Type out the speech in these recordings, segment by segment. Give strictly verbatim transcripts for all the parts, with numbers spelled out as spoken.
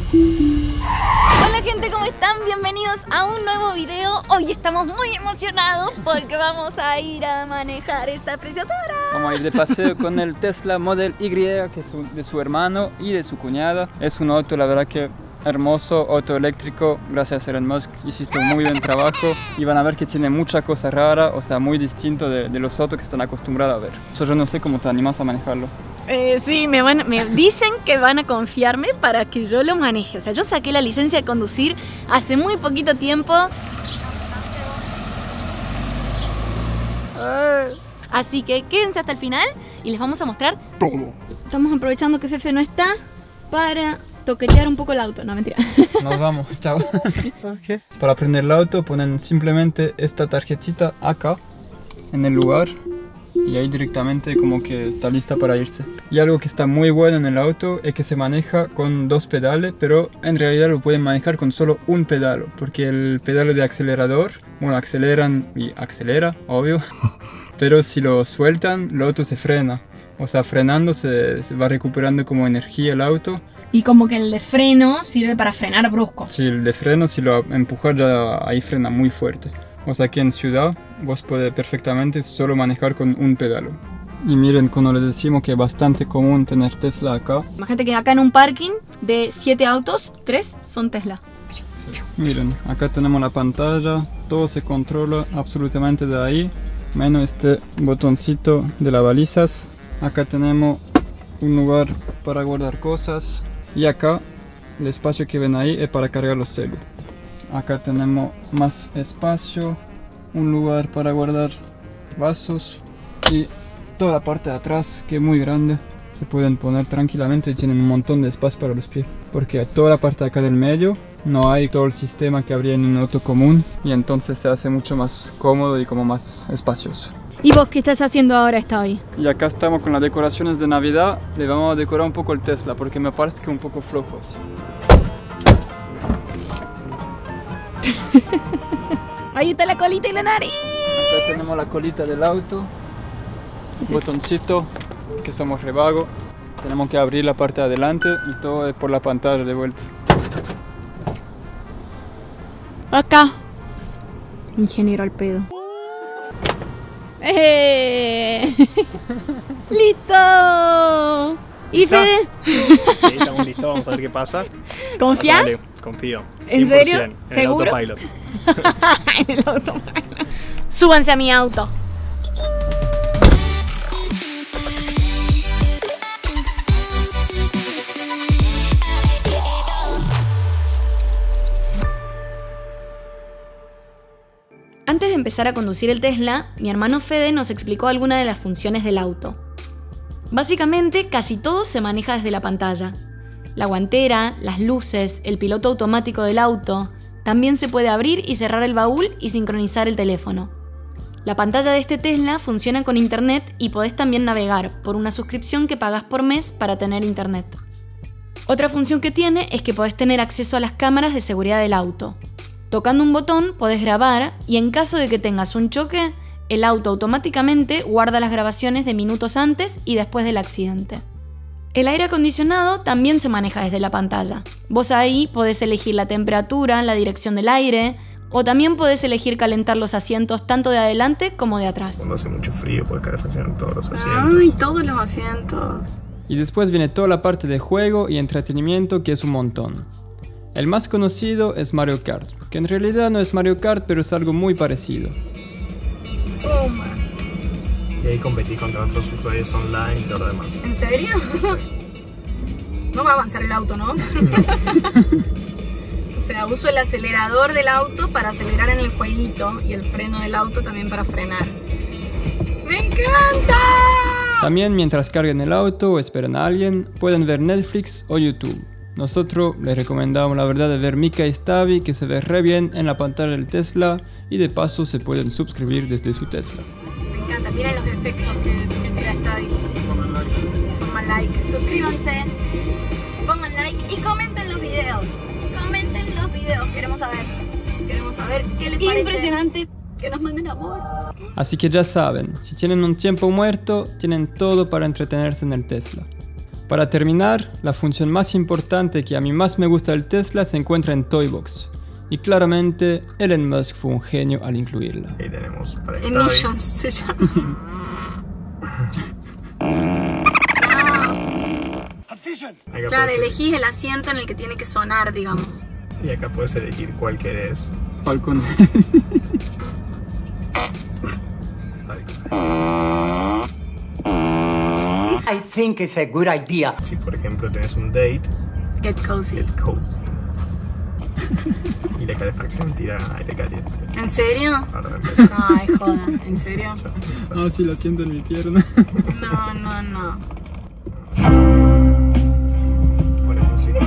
Hola gente, ¿cómo están? Bienvenidos a un nuevo video. Hoy estamos muy emocionados porque vamos a ir a manejar esta preciosura. Vamos a ir de paseo con el Tesla Model Y, que es de su hermano y de su cuñada. Es un auto, la verdad que hermoso, auto eléctrico. Gracias Elon Musk, hiciste un muy buen trabajo. Y van a ver que tiene mucha cosa rara, o sea, muy distinto de, de los autos que están acostumbrados a ver. Eso yo no sé cómo te animas a manejarlo. Eh, sí, me, van, me dicen que van a confiarme para que yo lo maneje. O sea, yo saqué la licencia de conducir hace muy poquito tiempo. Así que quédense hasta el final y les vamos a mostrar todo. Estamos aprovechando que Fefe no está para toquetear un poco el auto. No, mentira. Nos vamos, chao. Okay. Para prender el auto ponen simplemente esta tarjetita acá, en el lugar. Y ahí directamente como que está lista para irse. Y algo que está muy bueno en el auto es que se maneja con dos pedales, pero en realidad lo pueden manejar con solo un pedal, porque el pedal de acelerador, bueno, aceleran y acelera, obvio, pero si lo sueltan, el auto se frena. O sea, frenando se, se va recuperando como energía el auto. Y como que el de freno sirve para frenar brusco. Sí, el de freno, si lo empujas ya ahí frena muy fuerte. O sea, aquí en ciudad vos podés perfectamente solo manejar con un pedal. Y miren, cuando les decimos que es bastante común tener Tesla acá. Imagínate que acá en un parking de siete autos, tres son Tesla. Miren, acá tenemos la pantalla, todo se controla absolutamente de ahí, menos este botoncito de las balizas. Acá tenemos un lugar para guardar cosas. Y acá, el espacio que ven ahí es para cargar los celulares. Acá tenemos más espacio, un lugar para guardar vasos y toda la parte de atrás, que es muy grande, se pueden poner tranquilamente y tienen un montón de espacio para los pies, porque toda la parte de acá del medio no hay todo el sistema que habría en un auto común y entonces se hace mucho más cómodo y como más espacioso. ¿Y vos qué estás haciendo ahora? Está hoy. Y acá estamos con las decoraciones de Navidad. Le vamos a decorar un poco el Tesla porque me parece que un poco flojos. Ahí está la colita y la nariz. Acá tenemos la colita del auto, sí. Botoncito, que somos revago. Tenemos que abrir la parte de adelante y todo es por la pantalla de vuelta. Acá, ingeniero al pedo. ¡Eh! ¡Listo! ¿Y Fede? Sí, estamos listos, vamos a ver qué pasa. ¿Confías? Vale, confío. ¿En serio? En ¿Seguro? el autopilot. En el autopilot. Súbanse a mi auto. Antes de empezar a conducir el Tesla, mi hermano Fede nos explicó algunas de las funciones del auto. Básicamente, casi todo se maneja desde la pantalla. La guantera, las luces, el piloto automático del auto. También se puede abrir y cerrar el baúl y sincronizar el teléfono. La pantalla de este Tesla funciona con internet y podés también navegar por una suscripción que pagás por mes para tener internet. Otra función que tiene es que podés tener acceso a las cámaras de seguridad del auto. Tocando un botón podés grabar y en caso de que tengas un choque, el auto automáticamente guarda las grabaciones de minutos antes y después del accidente. El aire acondicionado también se maneja desde la pantalla. Vos ahí podés elegir la temperatura, la dirección del aire, o también podés elegir calentar los asientos tanto de adelante como de atrás. Cuando hace mucho frío puedes calefaccionar todos los asientos. ¡Ay, todos los asientos! Y después viene toda la parte de juego y entretenimiento, que es un montón. El más conocido es Mario Kart, que en realidad no es Mario Kart, pero es algo muy parecido. Oh, man. Y ahí competí contra otros usuarios online y todo lo demás. ¿En serio? No va a avanzar el auto, ¿no? O sea, uso el acelerador del auto para acelerar en el jueguito y el freno del auto también para frenar. ¡Me encanta! También mientras carguen el auto o esperan a alguien, pueden ver Netflix o YouTube. Nosotros les recomendamos la verdad de ver Mika y Stavi, que se ve re bien en la pantalla del Tesla y de paso se pueden suscribir desde su Tesla. Me encanta, miren los efectos que, que tira Stavi. Pongan like. Pongan like, suscríbanse, pongan like y comenten los videos. Comenten los videos, queremos saber. Queremos saber qué les parece. Impresionante. Que nos manden amor. Así que ya saben, si tienen un tiempo muerto, tienen todo para entretenerse en el Tesla. Para terminar, la función más importante que a mí más me gusta del Tesla se encuentra en Toybox. Y claramente Elon Musk fue un genio al incluirla. Ahí tenemos para estar Emissions se llama. Acá Claro, puedes elegís el asiento en el que tiene que sonar, digamos. elegir- Y acá puedes elegir cuál querés. Falcon. I think it's a good idea. Si por ejemplo tenés un date, Get cozy. get cozy. Y la calefacción tira aire caliente. ¿En serio? Ahora me empieza. Ay, joda, ¿en serio? Ah, sí, la siento en mi pierna. No, no, no. Pone música.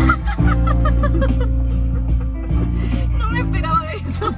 No me esperaba eso.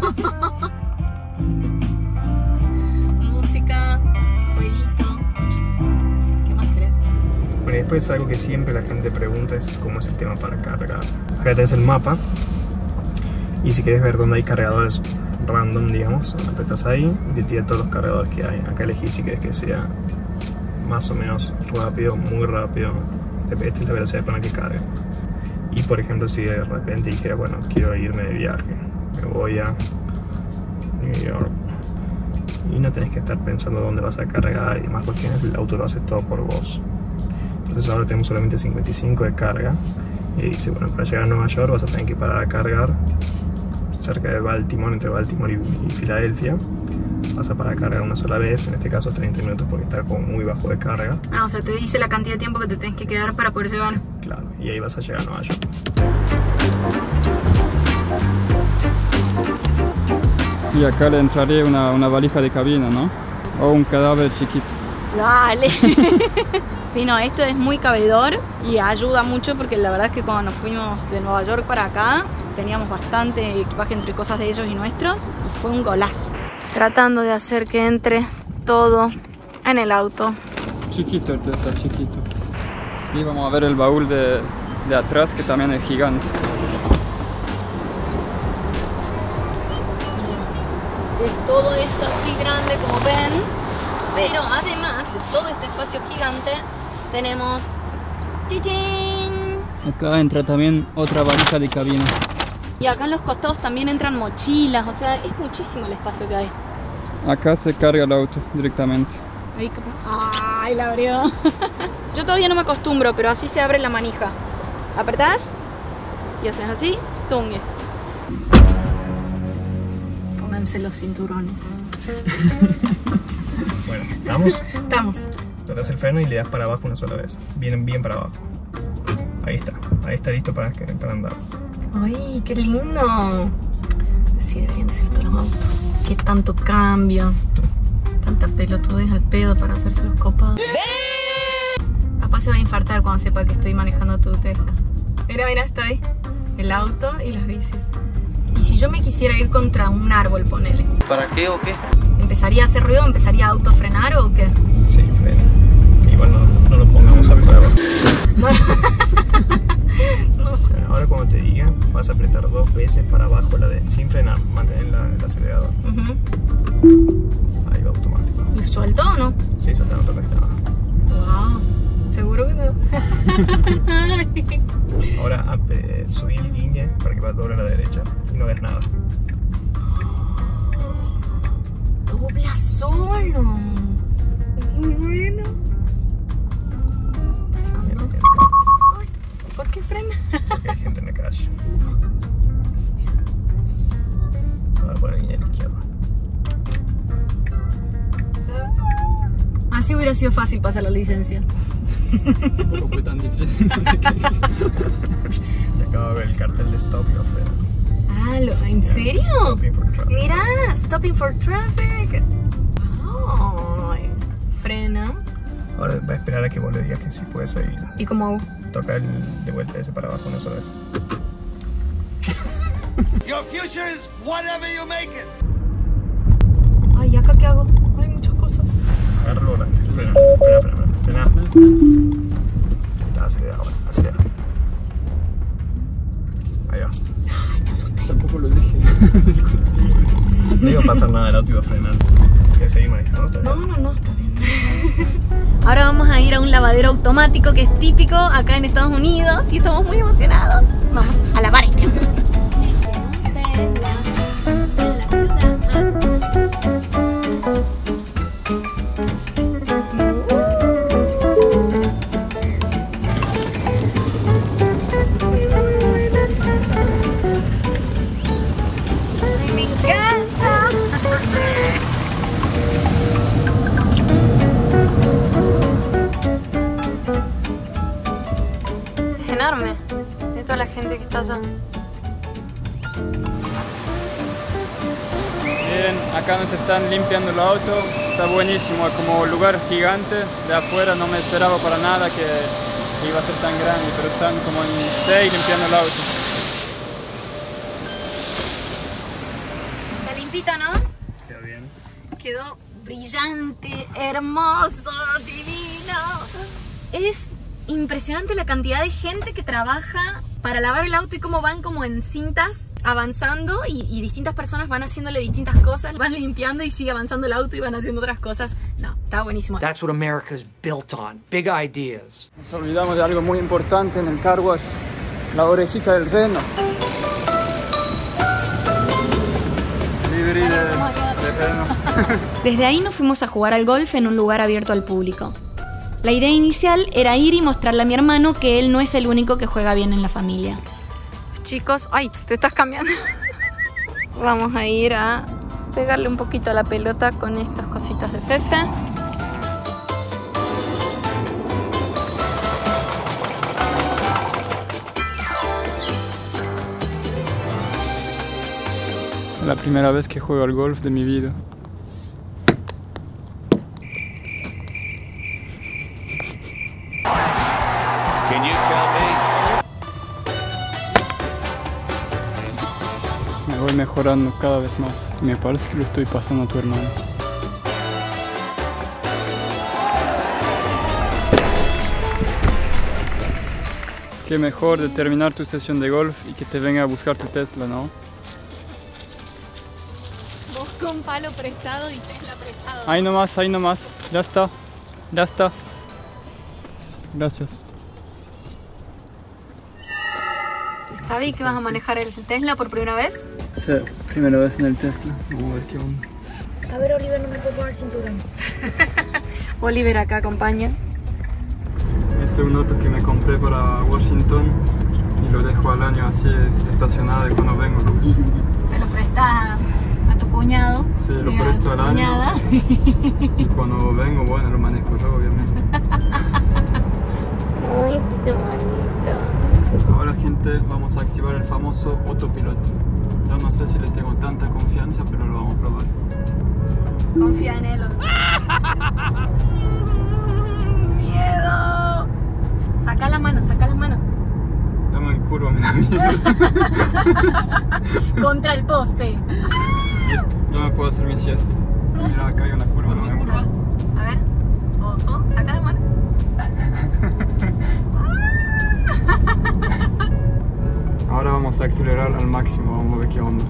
Música, jueguito. ¿Qué más querés? Bueno, y después algo que siempre la gente pregunta es cómo es el tema para cargar. Acá tenés el mapa. Y si querés ver dónde hay cargadores random, digamos, apretas ahí y te tira todos los cargadores que hay. Acá elegís si querés que sea más o menos rápido, muy rápido. Esta es la velocidad con la que carga. Y por ejemplo, si de repente dijera, bueno, quiero irme de viaje, me voy a New York. Y no tenés que estar pensando dónde vas a cargar y demás cuestiones, el auto lo hace todo por vos. Entonces ahora tenemos solamente cincuenta y cinco de carga. Y dice, bueno, para llegar a Nueva York vas a tener que parar a cargar cerca de Baltimore, entre Baltimore y, y Filadelfia. Vas a parar a cargar una sola vez, en este caso treinta minutos porque está como muy bajo de carga. Ah, o sea, te dice la cantidad de tiempo que te tenés que quedar para poder llegar. Claro, y ahí vas a llegar a Nueva York. Y acá le entraría una, una valija de cabina, ¿no? O un cadáver chiquito. Dale. Sí, no, esto es muy cabedor y ayuda mucho porque la verdad es que cuando nos fuimos de Nueva York para acá teníamos bastante equipaje entre cosas de ellos y nuestros y fue un golazo. Tratando de hacer que entre todo en el auto. Chiquito el Tesla, chiquito. Y vamos a ver el baúl de, de atrás que también es gigante. Es todo esto así grande como ven, pero además de todo este espacio gigante tenemos ¡chichín! Acá entra también otra valija de cabina. Y acá en los costados también entran mochilas, o sea, es muchísimo el espacio que hay. Acá se carga el auto directamente. ¡Ay, la abrió! Yo todavía no me acostumbro, pero así se abre la manija. Apretás y haces así, tungue. Pónganse los cinturones. Bueno, ¿estamos? Estamos. Tocas el freno y le das para abajo una sola vez. Bien, bien para abajo. Ahí está. Ahí está listo para, para andar. ¡Ay, qué lindo! Así deberían decir todos los autos. Qué tanto cambio. Tanta pelotudez al pedo para hacerse los copados. Capaz se va a infartar cuando sepa que estoy manejando tu Tesla. Mira, mira, está ahí. El auto y las bicis. Y si yo me quisiera ir contra un árbol, ponele. ¿Para qué o qué? ¿Empezaría a hacer ruido? ¿Empezaría a autofrenar o qué? Sí, freno. Igual no, no lo pongamos a prueba. No. Bueno, ahora cuando te diga, vas a apretar dos veces para abajo la de sin frenar, mantener la, el acelerador. Uh-huh. Ahí va automático. ¿Y suelto o no? Sí, eso te no toca nada. Wow. ¿Seguro que no? Ahora eh, subí el guiñe para que va doble a la derecha y no ves nada. Dobla solo. Muy bueno. Mira lo que hay. Ay, ¿por qué frena? Porque hay gente en la calle. Ahora por el guiñe a la izquierda. Así hubiera sido fácil pasar la licencia. Tampoco fue tan difícil. Y acabo de ver el cartel de stop y no frena. Ah, ¿lo- ¿en serio? Stopping for traffic. Mira, stopping for traffic. Ay, frena. Ahora va a esperar a que vos le digas que sí puede seguir. ¿Y cómo hago? Toca el de vuelta ese para abajo una sola vez. Your future is whatever you make it. Ay, ¿y acá qué hago? Hay muchas cosas. Agarra el volante. Frena, frena, frena, frena. Frena. Está, acelera ahora, acelera. Ahí va. Ay, me asusté. Tampoco lo dije. No iba a pasar nada, el auto iba a frenar. ¿Quieres seguir manejando? No, no, no, está bien. Ahora vamos a ir a un lavadero automático que es típico acá en Estados Unidos y estamos muy emocionados. Vamos a lavar este auto. Enorme de toda la gente que está allá. Miren, acá nos están limpiando el auto, está buenísimo, como lugar gigante. De afuera no me esperaba para nada que iba a ser tan grande, pero están como en seis limpiando el auto. Está limpito, ¿no? Queda bien. Quedó brillante, hermoso, divino. Es impresionante la cantidad de gente que trabaja para lavar el auto y cómo van como en cintas avanzando y, y distintas personas van haciéndole distintas cosas, van limpiando y sigue avanzando el auto y van haciendo otras cosas. No, está buenísimo. That's what America's built on, big ideas. Nos olvidamos de algo muy importante en el car wash, la orejita del reno. Libre de, de reno. Desde ahí nos fuimos a jugar al golf en un lugar abierto al público. La idea inicial era ir y mostrarle a mi hermano que él no es el único que juega bien en la familia. Chicos, ay, te estás cambiando. Vamos a ir a pegarle un poquito a la pelota con estas cositas de Fefe. Es la primera vez que juego al golf de mi vida. Can you tell me? Me voy mejorando cada vez más. Me parece que lo estoy pasando a tu hermano. Qué mejor de terminar tu sesión de golf y que te venga a buscar tu Tesla, ¿no? Busco un palo prestado y Tesla prestado. Ahí nomás, ahí nomás. Ya está. Ya está. Gracias. ¿Está bien que vas a manejar el Tesla por primera vez? Sí, primera vez en el Tesla. Vamos a ver qué onda. A ver, Oliver, no me puedo poner cinturón. Oliver acá acompaña. Ese es un auto que me compré para Washington y lo dejo al año así estacionado de cuando vengo. Se lo presta a tu cuñado. Sí, lo presto al año. Cuñada. Y cuando vengo, bueno, lo manejo yo, obviamente. Uy, qué bonito. Ahora, gente, vamos a activar el famoso autopiloto. Yo no sé si le tengo tanta confianza, pero lo vamos a probar. Confía en él. ¡Miedo! Saca la mano, saca la mano. Dame el curva, me da miedo. Contra el poste. Listo, ya me puedo hacer mi siesta. Mira, acá hay una curva, no me gusta. A ver, ojo, saca la mano. Ahora vamos a acelerar al máximo, vamos a ver qué onda.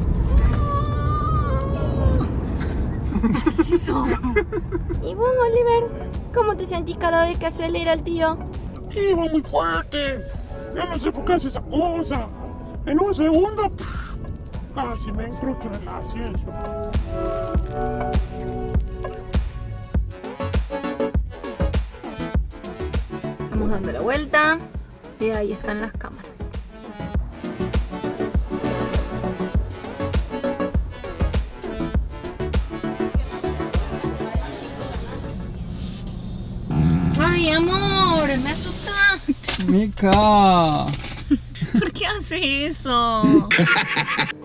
Eso. ¿Y vos, Oliver? ¿Cómo te sentís cada vez que acelera el tío? Iba muy fuerte. Yo no sé por qué hace esa cosa. En un segundo, pff, casi me encrucho en el asiento. Estamos dando la vuelta y ahí están las cámaras. Ay, amor, me asustaste. Mica. ¿Por qué hace eso?